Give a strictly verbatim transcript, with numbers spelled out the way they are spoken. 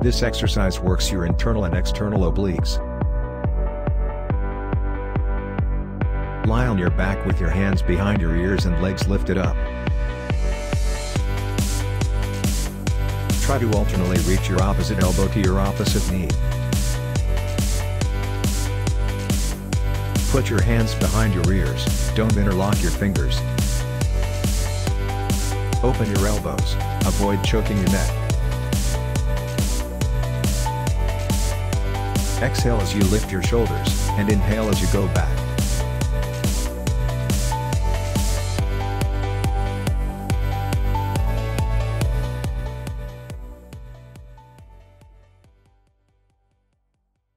This exercise works your internal and external obliques. Lie on your back with your hands behind your ears and legs lifted up. Try to alternately reach your opposite elbow to your opposite knee. Put your hands behind your ears, don't interlock your fingers. Open your elbows, avoid choking your neck. Exhale as you lift your shoulders, and inhale as you go back.